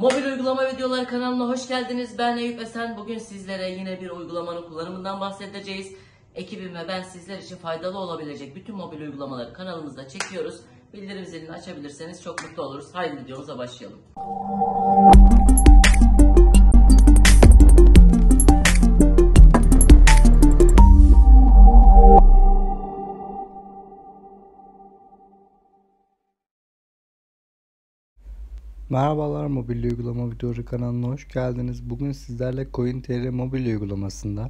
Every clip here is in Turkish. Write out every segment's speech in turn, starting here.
Mobil uygulama videoları kanalına hoş geldiniz. Ben Eyüp Esen. Bugün sizlere yine bir uygulamanın kullanımından bahsedeceğiz. Ekibim ve ben sizler için faydalı olabilecek bütün mobil uygulamaları kanalımızda çekiyoruz. Bildirim zilini açabilirseniz çok mutlu oluruz. Haydi videomuza başlayalım. Merhabalar, mobil uygulama videoları kanalına hoş geldiniz. Bugün sizlerle CoinTR mobil uygulamasında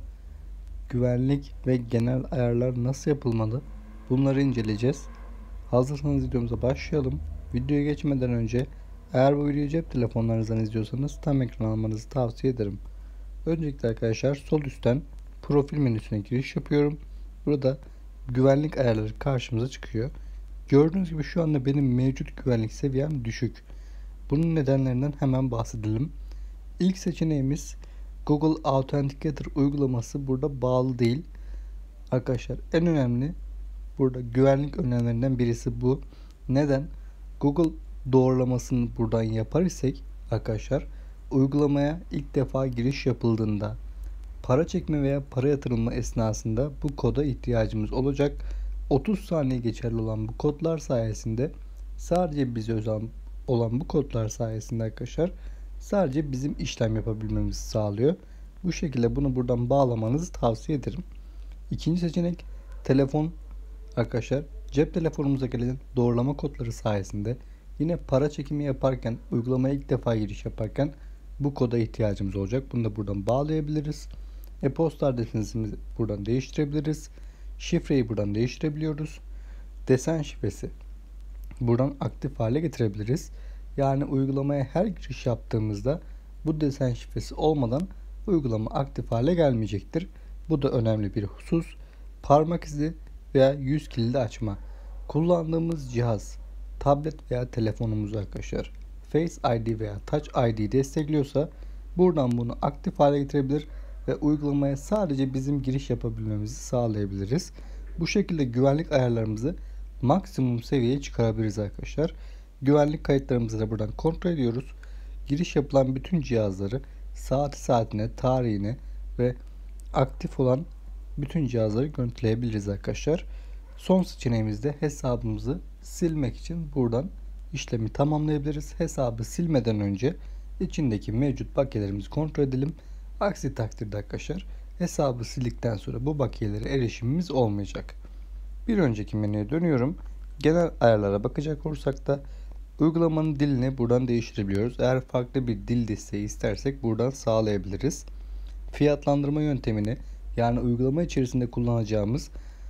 güvenlik ve genel ayarlar nasıl yapılmalı bunları inceleyeceğiz. Hazırsanız videomuza başlayalım. Videoya geçmeden önce eğer bu videoyu cep telefonlarınızdan izliyorsanız tam ekran almanızı tavsiye ederim. Öncelikle arkadaşlar sol üstten profil menüsüne giriş yapıyorum. Burada güvenlik ayarları karşımıza çıkıyor. Gördüğünüz gibi şu anda benim mevcut güvenlik seviyem düşük. Bunun nedenlerinden hemen bahsedelim. İlk seçeneğimiz Google Authenticator uygulaması burada bağlı değil. Arkadaşlar en önemli burada güvenlik önlemlerinden birisi bu. Neden? Google doğrulamasını buradan yapar isek arkadaşlar uygulamaya ilk defa giriş yapıldığında para çekme veya para yatırılma esnasında bu koda ihtiyacımız olacak. 30 saniye geçerli olan bu kodlar sayesinde sadece bize özel olan bu kodlar sayesinde arkadaşlar sadece bizim işlem yapabilmemizi sağlıyor. Bu şekilde bunu buradan bağlamanızı tavsiye ederim. İkinci seçenek telefon. Arkadaşlar cep telefonumuza gelen doğrulama kodları sayesinde yine para çekimi yaparken uygulamaya ilk defa giriş yaparken bu koda ihtiyacımız olacak. Bunu da buradan bağlayabiliriz. E-posta adresimizi buradan değiştirebiliriz. Şifreyi buradan değiştirebiliyoruz. Desen şifresi buradan aktif hale getirebiliriz. Yani uygulamaya her giriş yaptığımızda bu desen şifresi olmadan uygulama aktif hale gelmeyecektir. Bu da önemli bir husus. Parmak izi veya yüz kilidi açma. Kullandığımız cihaz, tablet veya telefonumuz arkadaşlar Face ID veya Touch ID destekliyorsa buradan bunu aktif hale getirebilir ve uygulamaya sadece bizim giriş yapabilmemizi sağlayabiliriz. Bu şekilde güvenlik ayarlarımızı maksimum seviyeye çıkarabiliriz arkadaşlar. Güvenlik kayıtlarımızı da buradan kontrol ediyoruz. Giriş yapılan bütün cihazları saatine, tarihine ve aktif olan bütün cihazları görüntüleyebiliriz arkadaşlar. Son seçeneğimizde hesabımızı silmek için buradan işlemi tamamlayabiliriz. Hesabı silmeden önce içindeki mevcut bakiyelerimizi kontrol edelim. Aksi takdirde arkadaşlar hesabı sildikten sonra bu bakiyelere erişimimiz olmayacak. Bir önceki menüye dönüyorum. Genel ayarlara bakacak olursak da uygulamanın dilini buradan değiştirebiliyoruz. Eğer farklı bir dil desteği istersek buradan sağlayabiliriz. Fiyatlandırma yöntemini yani uygulama içerisinde kullanacağımız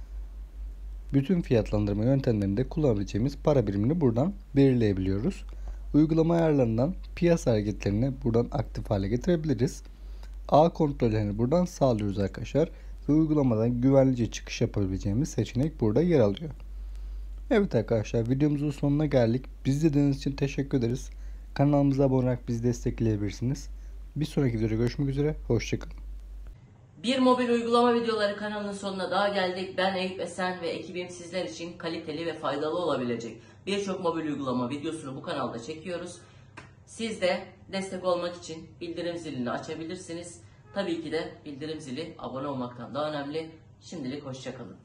bütün fiyatlandırma yöntemlerinde kullanabileceğimiz para birimini buradan belirleyebiliyoruz. Uygulama ayarlarından piyasa hareketlerini buradan aktif hale getirebiliriz. Ağ kontrollerini buradan sağlıyoruz arkadaşlar. Ve uygulamadan güvenlice çıkış yapabileceğimiz seçenek burada yer alıyor. Evet arkadaşlar videomuzun sonuna geldik. Bizi izlediğiniz için teşekkür ederiz. Kanalımıza abone olarak bizi destekleyebilirsiniz. Bir sonraki videoda görüşmek üzere. Hoşçakalın. Bir mobil uygulama videoları kanalının sonuna daha geldik. Ben Eyüp Esen ve ekibim sizler için kaliteli ve faydalı olabilecek birçok mobil uygulama videosunu bu kanalda çekiyoruz. Siz de destek olmak için bildirim zilini açabilirsiniz. Tabii ki de bildirim zili abone olmaktan daha önemli. Şimdilik hoşçakalın.